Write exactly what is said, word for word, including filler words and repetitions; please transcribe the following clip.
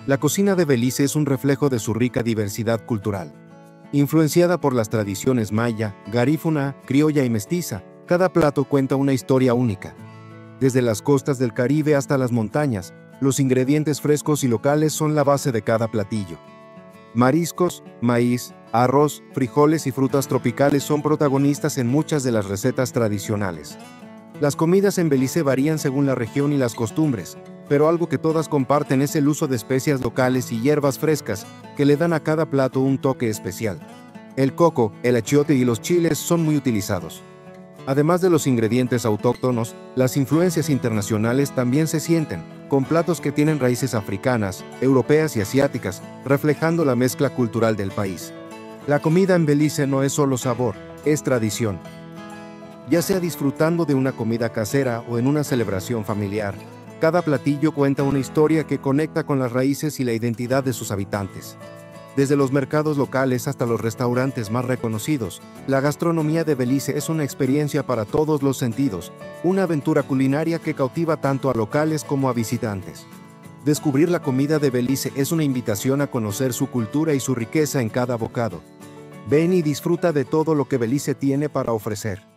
La cocina de Belice es un reflejo de su rica diversidad cultural. Influenciada por las tradiciones maya, garífuna, criolla y mestiza, cada plato cuenta una historia única. Desde las costas del Caribe hasta las montañas, los ingredientes frescos y locales son la base de cada platillo. Mariscos, maíz, arroz, frijoles y frutas tropicales son protagonistas en muchas de las recetas tradicionales. Las comidas en Belice varían según la región y las costumbres, pero algo que todas comparten es el uso de especias locales y hierbas frescas, que le dan a cada plato un toque especial. El coco, el achiote y los chiles son muy utilizados. Además de los ingredientes autóctonos, las influencias internacionales también se sienten, con platos que tienen raíces africanas, europeas y asiáticas, reflejando la mezcla cultural del país. La comida en Belice no es solo sabor, es tradición. Ya sea disfrutando de una comida casera o en una celebración familiar, cada platillo cuenta una historia que conecta con las raíces y la identidad de sus habitantes. Desde los mercados locales hasta los restaurantes más reconocidos, la gastronomía de Belice es una experiencia para todos los sentidos, una aventura culinaria que cautiva tanto a locales como a visitantes. Descubrir la comida de Belice es una invitación a conocer su cultura y su riqueza en cada bocado. Ven y disfruta de todo lo que Belice tiene para ofrecer.